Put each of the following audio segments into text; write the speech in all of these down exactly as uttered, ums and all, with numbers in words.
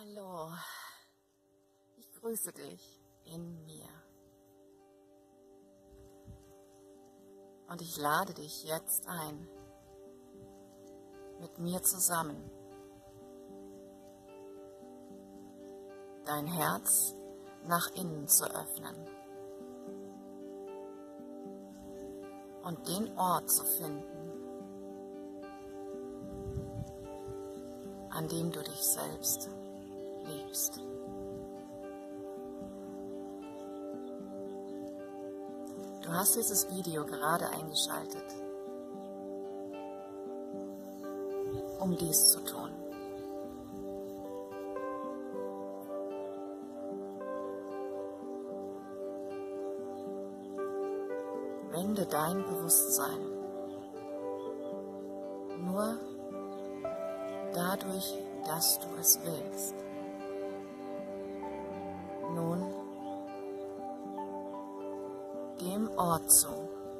Hallo, ich grüße dich in mir und ich lade dich jetzt ein, mit mir zusammen dein Herz nach innen zu öffnen und den Ort zu finden, an dem du dich selbst liebst. Du hast dieses Video gerade eingeschaltet, um dies zu tun. Wende dein Bewusstsein nur dadurch, dass du es willst, nun dem Ort zu,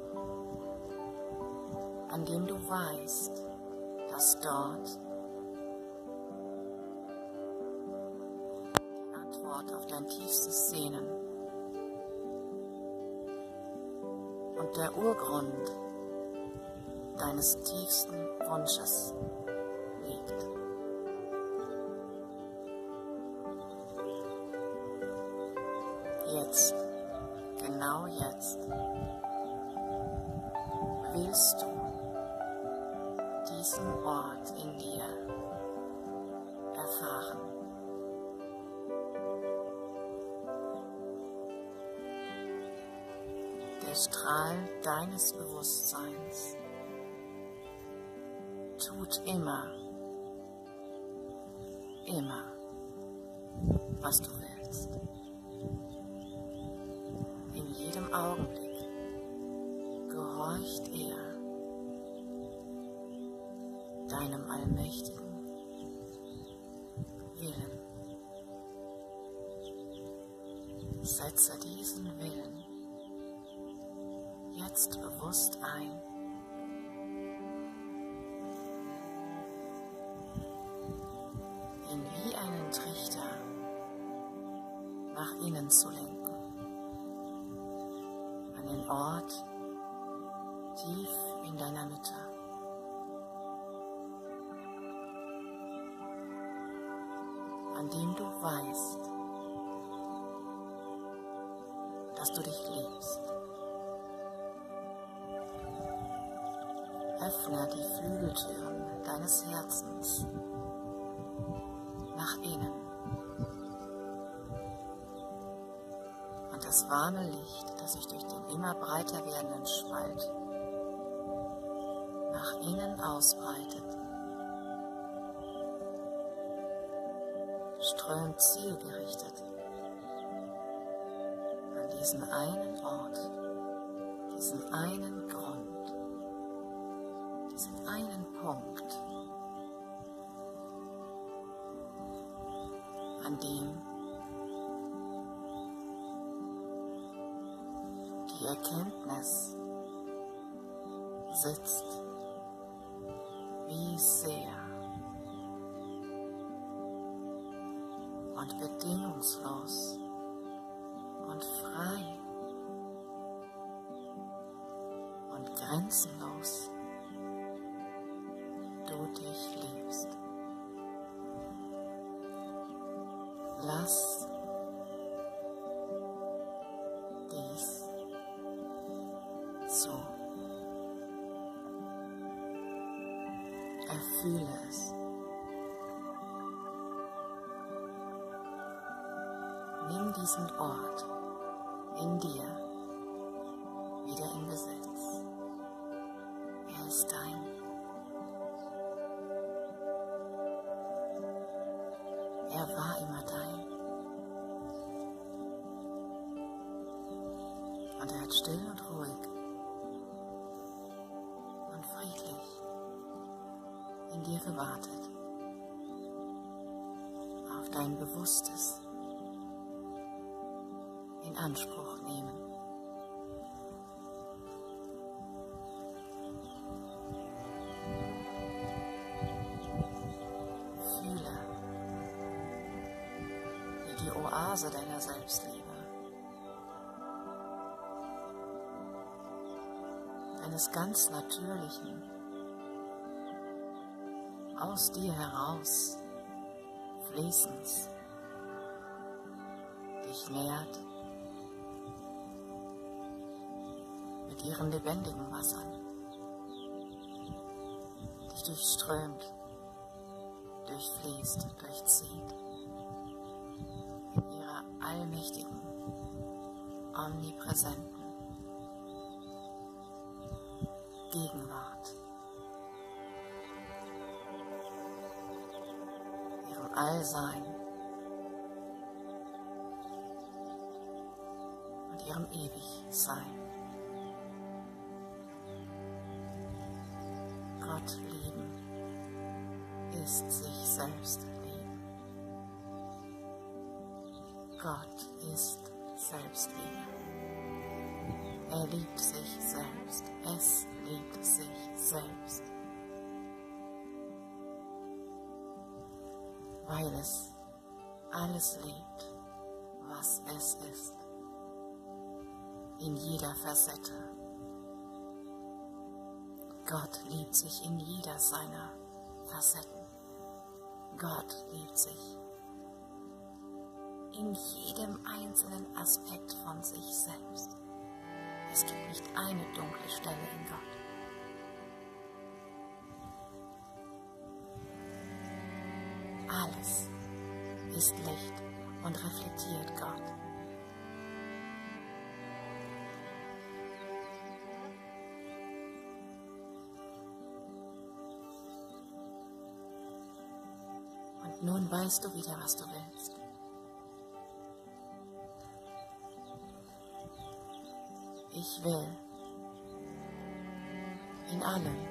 an dem du weißt, dass dort die Antwort auf dein tiefstes Sehnen und der Urgrund deines tiefsten Wunsches liegt. Jetzt, genau jetzt, willst du diesen Ort in dir erfahren. Der Strahl deines Bewusstseins tut immer, immer, was du willst. In jedem Augenblick gehorcht er deinem allmächtigen Willen. Setze diesen Willen jetzt bewusst ein. Ihn wie einen Trichter nach innen zu lenken. An den Ort tief in deiner Mitte. An dem du weißt, dass du dich liebst. Öffne die Flügeltüren deines Herzens nach innen. Und das warme Licht, das sich durch den immer breiter werdenden Spalt nach innen ausbreitet, strömt zielgerichtet an diesen einen Ort, diesen einen Grund, diesen einen Punkt, an dem die Erkenntnis sitzt, wie sehr und bedingungslos und frei und grenzenlos du dich liebst. Lass dies zu. Erfühle es. Nimm diesen Ort in dir wieder in Besitz. Er ist dein. Er war immer dein. Und er hat still und ruhig und friedlich in dir gewartet, auf dein Bewusstes in Anspruch nehmen. Fühle, Ekstase deiner Selbstliebe, deines ganz natürlichen, aus dir heraus Fließens, dich nährt mit ihren lebendigen Wassern, dich durchströmt, durchfließt, durchzieht, in ihrer allmächtigen, omnipräsenten Gegenwart, ihrem Allsein und ihrem Ewigsein. Gott lieben ist sich selbst lieben. Gott ist Selbstliebe. Er liebt sich selbst. Es liebt sich selbst. Weil es alles liebt, was es ist. In jeder Facette. Gott liebt sich in jeder seiner Facetten. Gott liebt sich in jedem einzelnen Aspekt von sich selbst. Es gibt nicht eine dunkle Stelle in Gott. Alles ist Licht und reflektiert Gott. Und nun weißt du wieder, was du willst. Ich will in allem,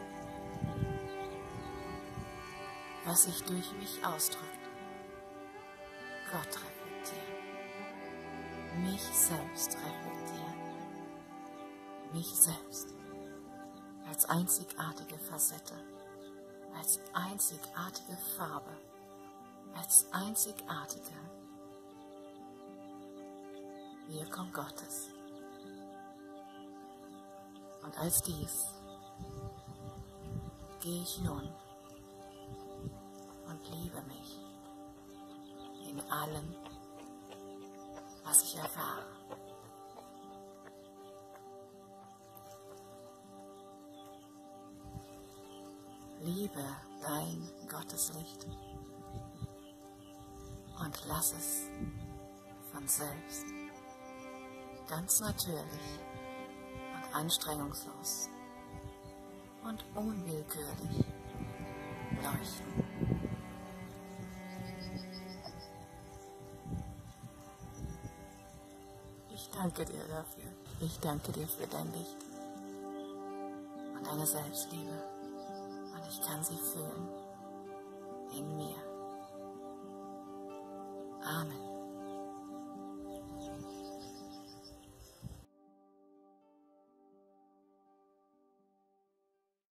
was sich durch mich ausdrückt, Gott reflektieren, mich selbst reflektieren, mich selbst als einzigartige Facette, als einzigartige Farbe, als einzigartige Wirkung Gottes. Und als dies gehe ich nun und liebe mich in allem, was ich erfahre. Liebe dein Gotteslicht und lass es von selbst ganz natürlich und anstrengungslos und unwillkürlich leuchten. Ich danke dir dafür. Ich danke dir für dein Licht und deine Selbstliebe. Und ich kann sie fühlen in mir. Amen.